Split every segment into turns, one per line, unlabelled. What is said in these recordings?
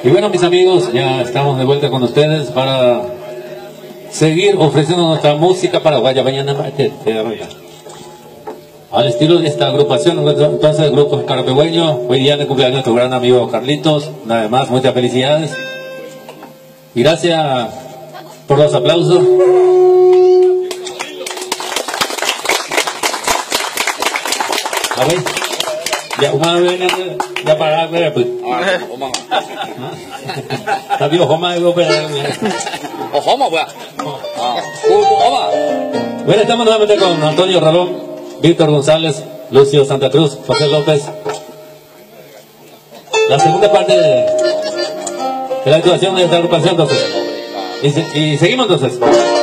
Y bueno, mis amigos, ya estamos de vuelta con ustedes para seguir ofreciendo nuestra música paraguaya. Al estilo de esta agrupación, entonces, el grupo carapegüeño. Hoy día de cumpleaños nuestro gran amigo Carlitos. Nada más, muchas felicidades. Y gracias por los aplausos. A ver, ya una vez ya para ver pues. Tapi Ojoma es operar.
Ojoma, pues.
Bueno, estamos nuevamente con Antonio Ralón, Víctor González, Lucio Santa Cruz, José López. La segunda parte de la actuación de esta agrupación, entonces. Y seguimos entonces.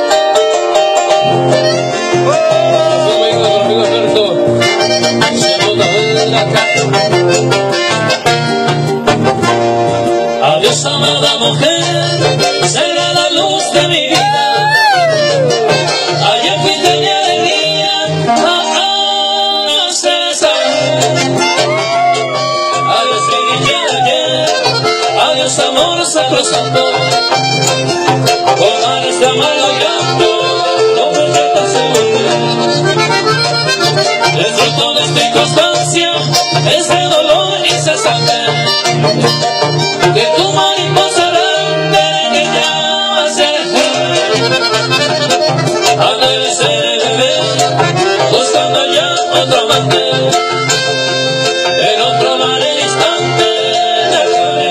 Adiós, amada mujer, será la luz de mi vida. Ayer fuiste mi alegría, adiós, mi niña de ayer, adiós, amor sacrosanto. Con mares de amargo llanto, no pretendas el fruto de esta inconstancia, ese dolor incesante. Que tu mariposa grande que ya se alejó, debe ser el bebé, buscando ya otro amante, en otro mar el instante, déjame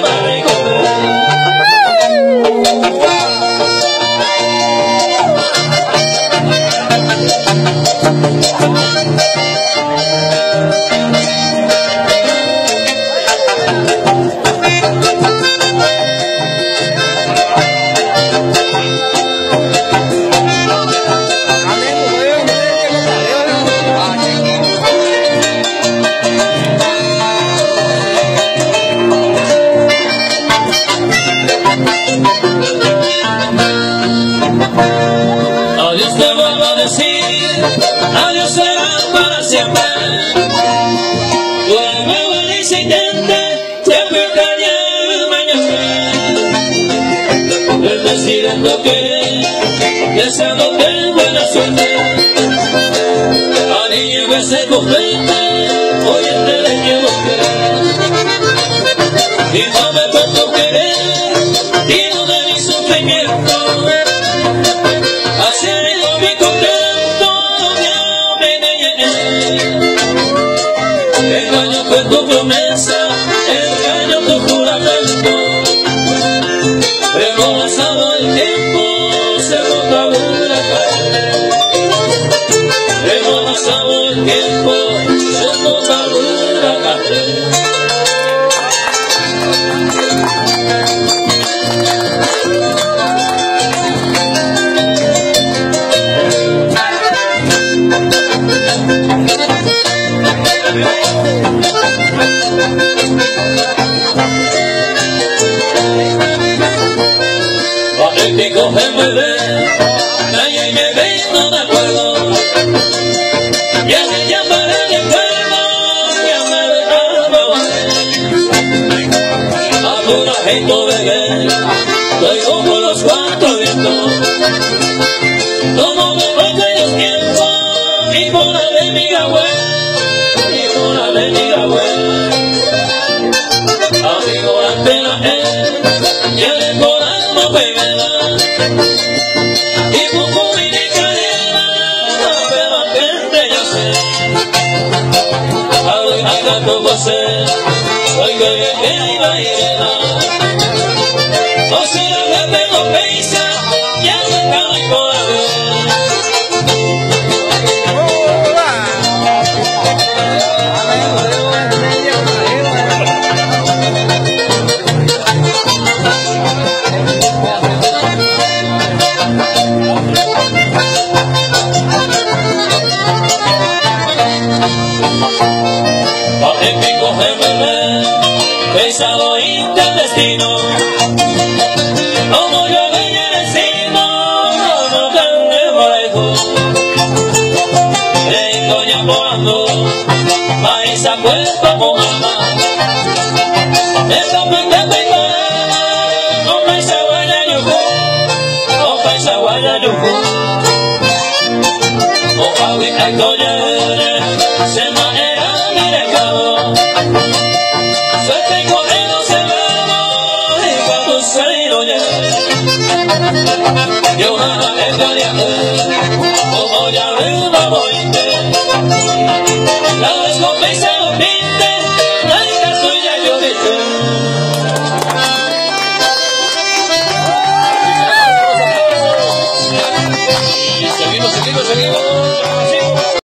adiós, te vuelvo a decir, adiós será para siempre. Duerme, vuelve y se intente, siempre cañar mañana. El presidente querer, deseándote buena suerte. A niño que se complete, hoy te le quiero querer. Y no me puedo querer, digo de mi sufrimiento. Así digo mi contento, me engañé. Engaño fue tu promesa, engaño tu juramento. Pero pasado el tiempo, se nota una calle. Pero pasado el tiempo, se nota una calle. Patético me ve, nadie me ve, no me acuerdo. Ya me llamaré de fuego, ya me dejaba a pura gente bebé, doy como los cuatro vientos. Como me fue aquellos tiempos, y por la de mi abuela, y por la de mi abuela. Amigo, la pena es, y el corazón no pega. Y poco mi cadena, pero gente yo sé. Hoy acá poco sé, hoy que iba a ir. O sea que tengo prisa, ya se acaba el corazón. Patético bebé, pesado intestino, como yo venía encima, no tengo lejos. Vengo ya volando, maíz a cuerpo con alma, esta mente me Yo, engañando, como ya arriba voy.